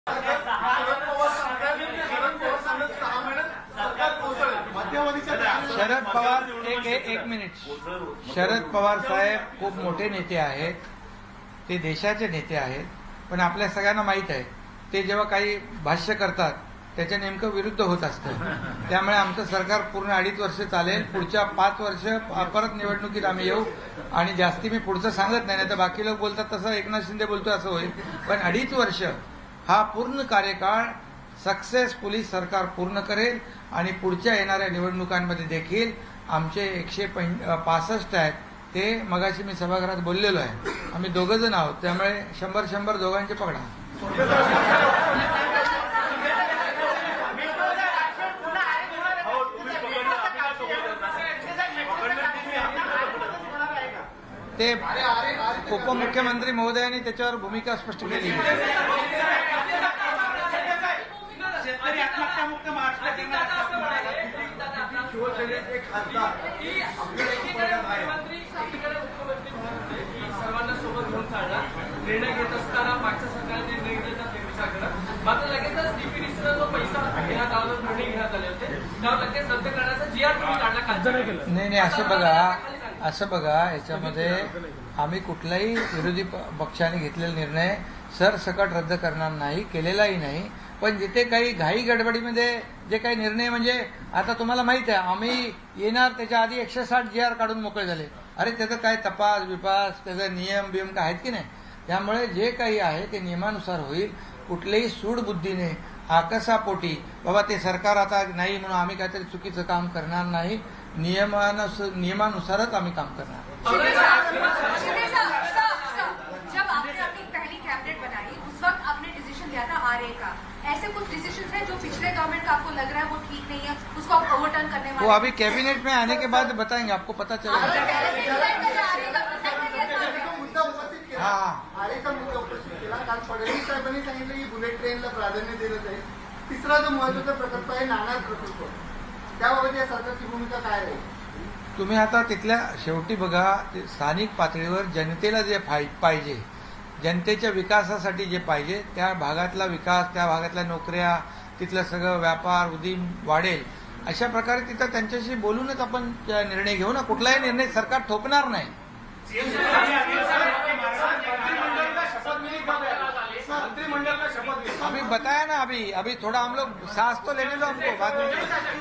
शरद पवार एक मिनिट. शरद पवार साहेब खूप मोठे नेते आहेत, ते देशाचे नेते आहेत. पण आपल्या सगळ्यांना माहीत आहे ते जेव्हा काही भाष्य करतात त्याच्या नेमकं विरुद्ध होत असतं. त्यामुळे आमचं सरकार पूर्ण 2.5 वर्ष चालेल. पुढच्या 5 वर्ष परत निवडणुकीत आम्ही येऊ. आणि जास्ती मी पुढचं सांगत नाही, तर बाकी लोक बोलतात तसं एकनाथ शिंदे बोलतोय असं होईल. पण 2.5 वर्ष हा पूर्ण कार्यकाळ सक्सेसफुली सरकार पूर्ण करेल. आणि पुढच्या येणाऱ्या निवडणुकांमध्ये देखील आमचे 165 आहेत. ते मगाशी मी सभागृहात बोललेलो आहे. आम्ही 2 जण आहोत, त्यामुळे 100 दोघांचे पकडा. ते उपमुख्यमंत्री महोदयांनी त्याच्यावर भूमिका स्पष्ट केली. सर्वांना सोबत घेऊन चालणार निर्णय घेत असताना मागच्या सरकारने निर्णय घेतला ते विचार करत मात्र लगेचच डीपीडीसीला जो पैसा घेण्यात आला निर्णय घेण्यात आले होते त्यावर लगेच रद्द करण्याचा जीआर तुम्ही काढला. नाही असं बघा याच्यामध्ये आम्ही कुठलाही विरोधी पक्षाने घेतलेला निर्णय सरसकट रद्द करणार नाही, केलेलाही नाही. पण जिथे काही घाई गडबडीमध्ये जे काही निर्णय, म्हणजे आता तुम्हाला माहित आहे आम्ही येणार त्याच्या आधी 160 जीआर काढून मोकळे झाले. अरे त्याचं काय तपास विपास त्याचा नियम बियम काय आहेत की नाही. त्यामुळे जे काही आहे ते नियमानुसार होईल. कुठल्याही सूडबुद्धीने आकसापोटी बाबा ते सरकार आता नाही म्हणून आम्ही काहीतरी चुकीचं काम करणार नाही. नियमानुसारच आम्ही काम करणार. जब आपने अपनी पहली कैबिनेट बनाई उस वक्त आपने डिसीजन लिया था आरए का. ऐसे कुछ डिसीजन है जो पिछले गवर्नमेंट का आपको लग रहा है वो ठीक नहीं है, उसको आप ओवरटर्न करने वाले? वो अभी कैबिनेट में आने के बाद बताएंगे, आपको पता चलेगा. आरेचा मुद्दा उपस्थित केला. काल फडणवीस साहेबांनी सांगितलं की बुलेट ट्रेनला प्राधान्य दिलं जाईल. तिसरा जो महत्वाचा प्रकल्प आहे नाणार प्रकल्प, त्याबाबत या सरकारची भूमिका काय आहे? तुम्ही आता तिथल्या शेवटी बघा, स्थानिक पातळीवर जनतेला जे पाहिजे, जनतेच्या विकासासाठी जे पाहिजे त्या भागातला विकास, त्या भागातल्या नोकऱ्या, तिथलं सगळं व्यापार उदीम वाढेल अशा प्रकारे तिथं त्यांच्याशी बोलूनच आपण निर्णय घेऊ ना. कुठलाही निर्णय सरकार थोपणार नाही. अभी बताया ना, अभी थोड़ा हम लोग सांस तो लेने दो हमको बाद में.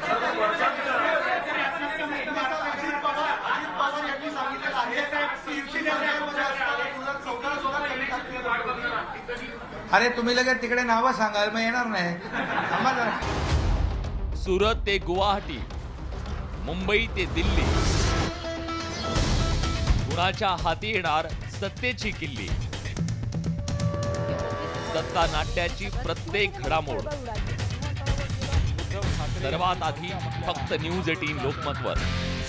अरे तुम्ही लगेच तिकडे नावं सांगाल मग येणार नाही. सुरत ते गुवाहाटी, मुंबई ते दिल्ली, कुणाच्या हाती येणार सत्तेची किल्ली. सत्ता नाट्याची प्रत्येक घडामोड सर्वात आधी फक्त न्यूज 18 लोकमतवर.